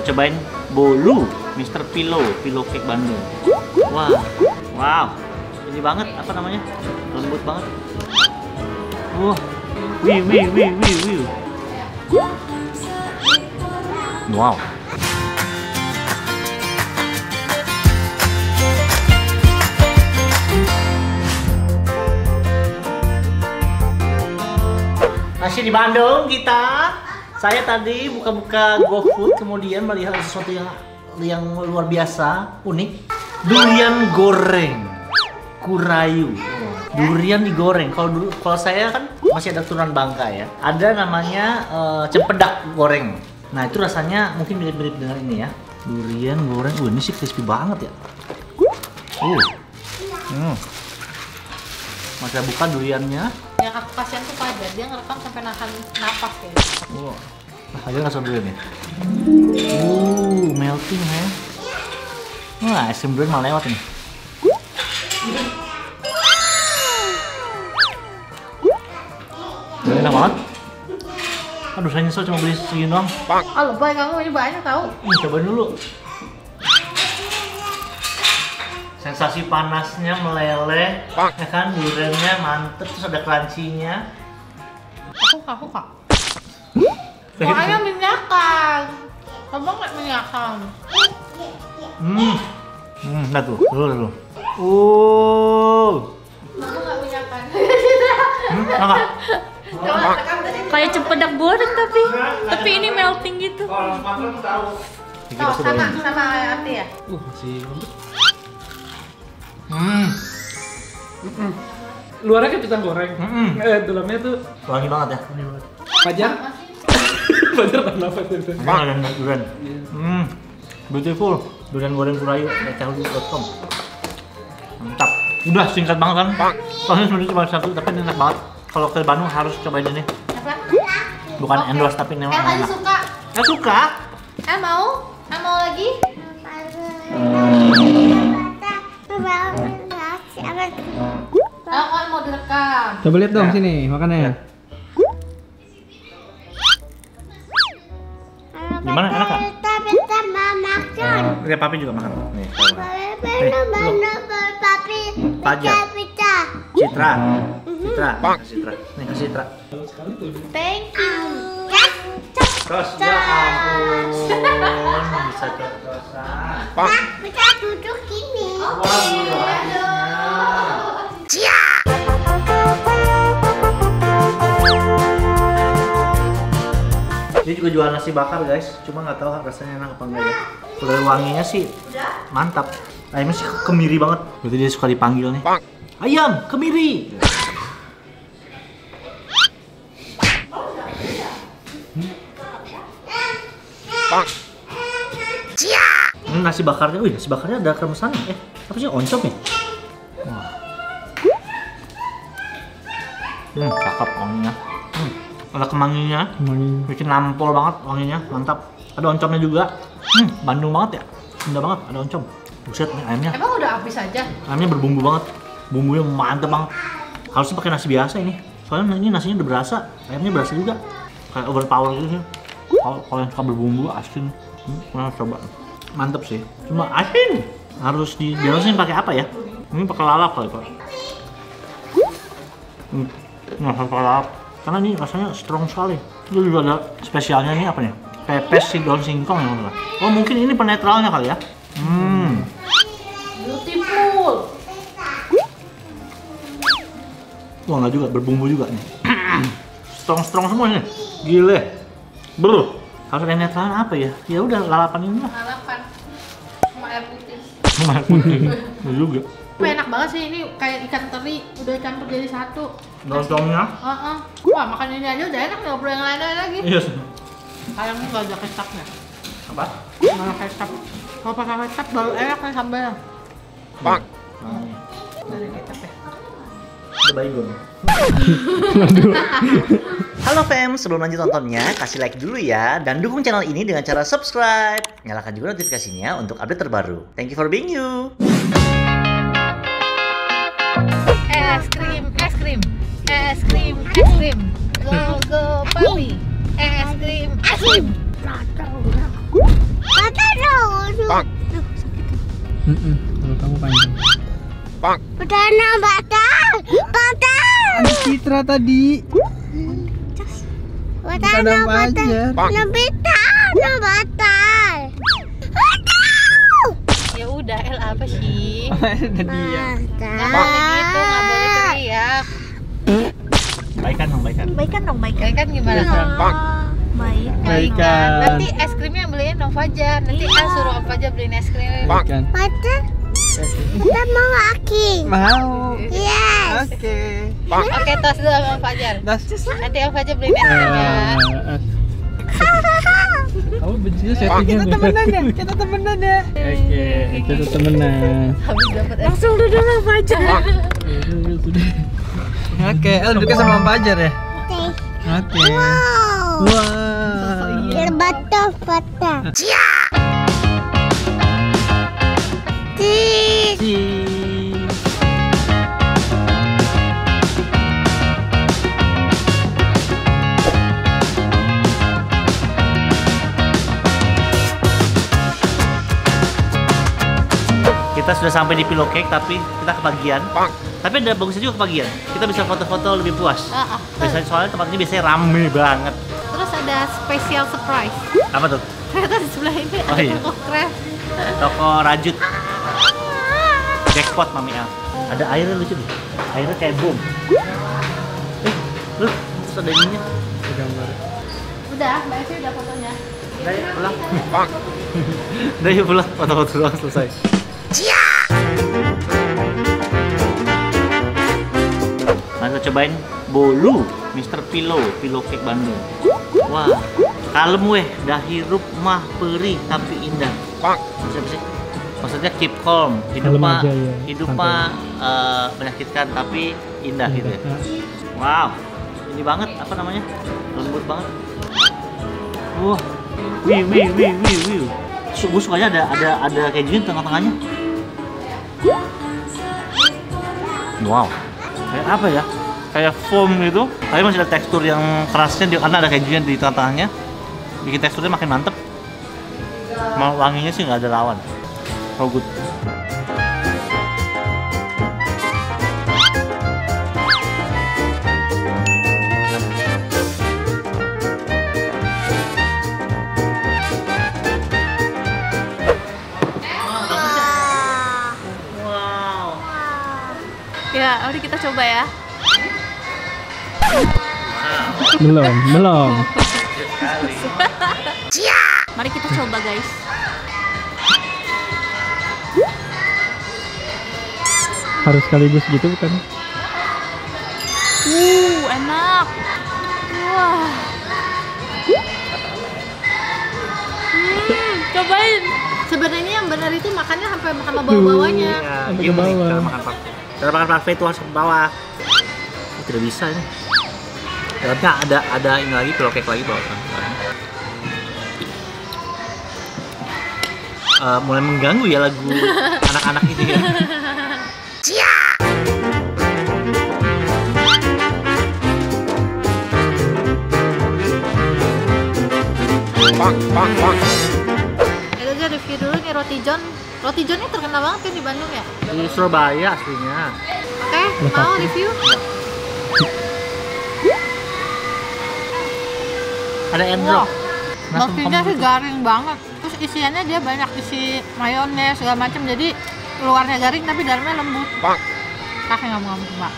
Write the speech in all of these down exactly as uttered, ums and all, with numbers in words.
cobain Bolu, Mister Pillow, Pillow Cake Bandung. Wah, wow, ini banget, apa namanya? Lembut banget. Wah, wih, wih, wih, wih, wih. Wow. Masih di Bandung kita. Saya tadi buka-buka GoFood kemudian melihat sesuatu yang yang luar biasa, unik. Durian goreng, Kurayu. Durian digoreng. Kalau dulu, kalau saya kan masih ada keturunan Bangka ya. Ada namanya uh, cempedak goreng. Nah itu rasanya mungkin mirip-mirip dengan ini ya. Durian goreng. Uh, ini sih crispy banget ya. Uh. Hmm. Masa buka duriannya. Yang aku kasihan tuh Fajar, dia ngerekam sampai nahan napas ya. Wow. Nah, Fajar nggak durian ya? Uh, melting ya. Wah, es krim durian malah lewat ini. Enak banget. Aduh, saya nyesel cuma beli segini doang. Oh, lebay kamu, ini banyak tahu. Hmm, cobain dulu. Sensasi panasnya meleleh, ya kan, duriannya mantep, terus ada crunchy-nya. Aku suka, aku suka. Soalnya minyakan. Kamu nggak minyakan. Hmm, hmm, nah tuh, dulu dulu. Uh, Kamu nggak minyakan. hmm, enggak. Kayak cempedak goreng tapi, tapi ini melting gitu. Kalau makan tahu. Oh, sama, sama kayak Ati ya? Uh, masih lembut. Hmm. Mm-mm. Luarnya kayak pisang goreng. Mm-mm. Eh, dalamnya tuh Wangi banget ya. Fajar. Fajar tanah apa itu? Emang ada durian. Hmm. Beautiful. Durian goreng Kurayu dari yahoo dot com. Mantap. Udah singkat banget kan? Soalnya sebenarnya cuma satu tapi ini enak banget. Kalau ke Bandung harus cobain ini. Apa? Bukan Oke. endorse tapi memang El lagi enak. suka. Eh suka? El mau? El mau lagi? El kok mau direkam? Coba lihat dong Ya. sini makannya. Gimana, enak nggak? Kita mau makan. Lihat papi juga makan. Nih. Mana papi? Fajar. Pita. Citra. Citra. Kasih Citra. Nih kasih Citra. Thank you. Terus ya ampun. Bisa terus-terusan. Nah, kita duduk sini. Dia juga jual nasi bakar guys, cuma nggak tahu rasanya enak apa enggak ya. Kalau dari wanginya sih mantap. Ayamnya sih kemiri banget. Berarti dia suka dipanggil nih. Ayam kemiri. Hmm, nasi bakarnya, wih nasi bakarnya ada kremesan. Eh, apa sih oncom ya? Wah. Hmm, cakep wanginya. Hmm, ada kemanginya. Bikin nampol banget wanginya, mantap. Ada oncomnya juga. Hmm, Bandung banget ya. Indah banget, ada oncom. Buset nih ayamnya. Emang udah habis aja? Ayamnya berbumbu banget. Bumbunya mantep banget. Harusnya pakai nasi biasa ini. Soalnya ini nasinya udah berasa, ayamnya berasa juga. Kayak overpower gitu sih. Kalau kalau yang suka berbumbu asin, hmm, pernah coba. Mantep sih. Cuma asin. Harus di diharusin pakai apa ya? Ini pakai lalap kali Pak. Hmm, nggak pakai lalap. Karena ini rasanya strong sekali. Itu juga ada spesialnya nih apa nih? Pepes si daun singkong yang mana? Oh mungkin ini penetralnya kali ya? Hmm. Beautiful. Wah nggak juga, berbumbu juga nih. Strong-strong semua nih. Gile. Bro, harus ada netralan apa ya? Ya udah lalapan ini lah. Lalapan. Sama air putih. Lumayan putih. Itu juga. Tapi enak banget sih ini kayak ikan teri udah campur jadi satu. Lontongnya. Heeh. Wah, makan ini aja udah enak, nggak perlu yang lain lagi. Iya. Ayamnya nggak ada kecapnya. Apa? Nggak ada kecap. Kalau pakai kecap baru enak nih sambalnya. Bang. Nggak ada kecap ya. Ada baygon. Halo fam, sebelum lanjut nontonnya, kasih like dulu ya dan dukung channel ini dengan cara subscribe. Nyalakan juga notifikasinya untuk update terbaru. Thank you for being you. Es krim, es krim, es krim, es krim. Logo Bali. Es krim, es krim. Papa, Mm-mm, kalau kamu panjang. Banana batal. Batal. Ada Citra tadi. Banana batal. Banana batal. Ya udah, El apa sih? Ada dia. Nggak boleh gitu, nggak boleh teriak. Baikan dong, baikan. Baikan dong, baikan kan gimana? Baik, Baikan. Nanti es krimnya yang beliin Om Fajar. Nanti kan suruh Om Fajar beliin es krim. Kan. Batal. Kita mau aki. Mau. Yes. Oke. Oke, tos dulu sama Om Fajar. Das. Nanti Om Fajar beliin es krim ya. Eh, Kamu bencinya settingnya. Kita temenan ya. Kita temenan ya. Oke, kita temenan. Habis dapat es langsung duduk Om Fajar. Oke, El duduknya sama Om Fajar ya. Oke. Oke. Wow. Wow. Terbatal batal. Cheese. Cheese. Kita sudah sampai di Pillow Cake tapi kita kebagian. Tapi ada bagusnya juga kebagian. Kita bisa foto-foto lebih puas. Ah, ah. Biasanya soalnya tempat ini biasanya rame banget. Terus ada special surprise. Apa tuh? Ternyata di sebelah ini Oh, ada iya. toko craft. Toko rajut. Jackpot Mami El. Ada airnya lucu nih. Airnya kayak bom. Eh, lu terus ada ininya. Gambar. Udah, Mbak Evi udah fotonya. Udah yuk pulang. Udah yuk pulang. Foto-foto doang selesai. Nah, kita cobain bolu Mister Pillow, Pillow Cake Bandung. Wah, kalem weh, dah hirup mah perih tapi indah. Maksudnya sih? Maksudnya keep calm, hidup Kalem mah aja ya, hidup santai. mah eh, menyakitkan tapi indah gitu ya. Wow, ini banget apa namanya? Lembut banget. Wah, wih wih wih wih wih. Su- Gue sukanya ada ada ada kejunya di tengah-tengahnya. Wow, kayak apa ya? Kayak foam gitu, tapi masih ada tekstur yang kerasnya di, karena ada kejunya di tengah-tengahnya. Bikin teksturnya makin mantep. Mau wanginya sih nggak ada lawan. Oh good. Wow. Ya, mari kita coba ya. Belum, belum. Mari kita coba guys. Harus sekaligus gitu bukan? Uh, enak. Wah. Hmm, cobain. Sebenarnya yang benar itu makannya sampai sama bawah-bawahnya. Ya, Sampai ke gimana bawah. cara makan parfait? Cara makan parfait itu harus ke bawah. Oh, tidak bisa ini. Dalamnya ada ada ini lagi, pillow cake lagi bawah kan. Eh, mulai mengganggu ya lagu anak-anak ini ya. Kita aja review dulu nih roti john. Roti john ini terkenal banget kan di Bandung ya. Di Surabaya aslinya. Oke, mau review? Ada airdrop. Nah, Rotinya kamu- sih garing banget. Terus isiannya dia banyak isi mayones segala macam. Jadi luarnya garing tapi dalamnya lembut. Kakek ngomong-ngomong mbak.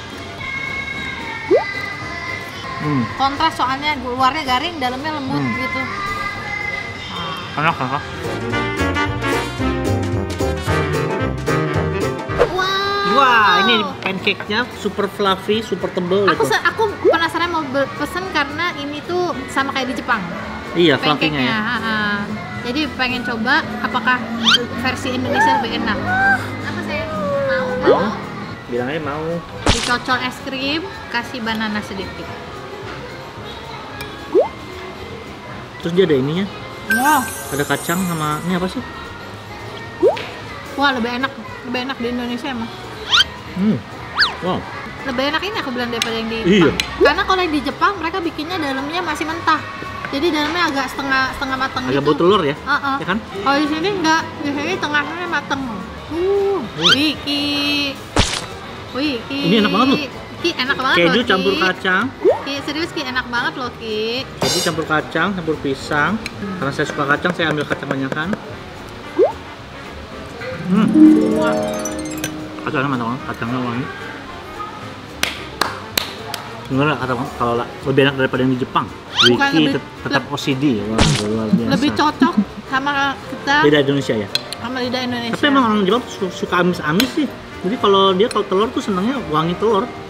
Hmm, Kontras soalnya luarnya garing, dalamnya lembut Hmm. gitu. enak enak. Wow. Wah, ini pancake-nya super fluffy, super tebel Aku itu. se- aku penasaran mau be- pesen karena ini tuh sama kayak di Jepang. Iya, Pancake-nya. fluffy-nya ya. ha, ha. Jadi pengen coba apakah versi Indonesia lebih enak. Apa saya mau? Mau? Bilang aja mau. Dicocol es krim, kasih banana sedikit. Terus dia ada ininya. Wow. Ada kacang sama ini apa sih? Wah, lebih enak, lebih enak di Indonesia emang. Hmm. Wow. Lebih enak ini aku bilang daripada yang di Iya. Jepang. Karena kalau yang di Jepang mereka bikinnya dalamnya masih mentah. Jadi dalamnya agak setengah setengah matang Agak gitu. bau telur ya, Heeh. ya kan? Kalau di sini enggak, di sini tengahnya mateng. Uh, wih, Ki. Wih, Ki. Ini enak banget loh. Ki enak banget Keju loh, Ki. campur kacang, Ki, serius Ki enak banget loh, Ki. keju campur kacang, campur pisang. Karena saya suka kacang, saya ambil kacang banyakan. Hmm, Wah, kacangnya mantap banget, kacangnya wangi. Enggak kata kalau la- lebih enak daripada yang di Jepang. Bukan Wiki lebih- tet- tetap O C D, wah luar biasa. lebih cocok sama kita Beda Indonesia ya. sama lidah Indonesia. Tapi emang orang Jepang su- suka amis-amis sih. Jadi kalau dia kalau telur tuh senangnya wangi telur.